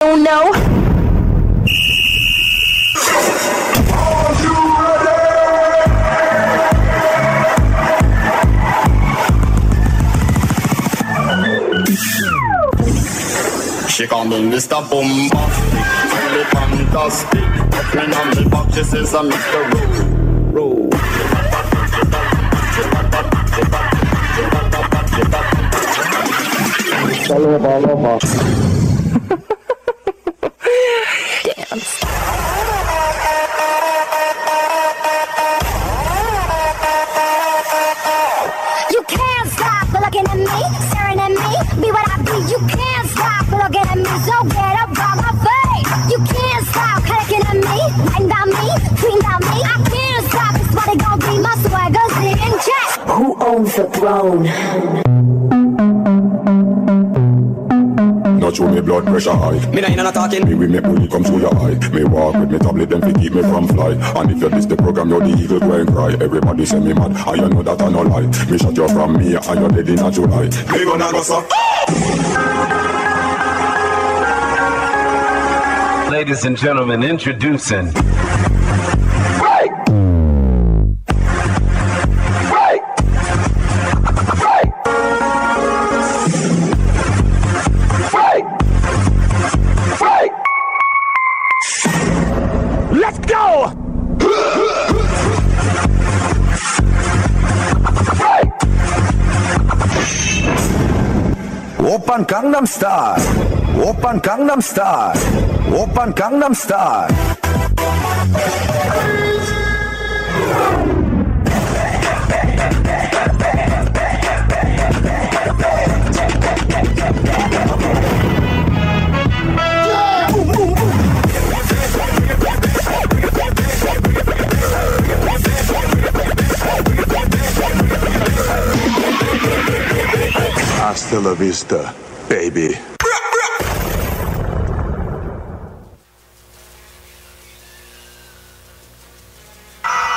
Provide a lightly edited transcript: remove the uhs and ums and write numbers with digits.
don't know. She call me Mr. Bombastic, really fantastic. When on the back she says I'm Mr. Roll. Dance. You can't stop looking at me, staring at me. Be what I be. You can't stop looking at me. So get up on my face. You can't stop looking at me, writing about me, tweeting about me. I can't stop. It's what it gon' be. My swagger's in check. Who owns the throne? Not show me blood pressure high. Me nah inna talking. Me with me bully come through your eye. Me walk with me tablet them fi keep me from fly. And if you miss the program, you're the eagle go and cry. Everybody say me mad, and you know that I no lie. Me shot you from me, and you're dead in a July. Me gonna go so. Ladies and gentlemen, introducing. Let's go! Open Gangnam Style. Open Gangnam Style. Open Gangnam Style. Hasta la vista, baby.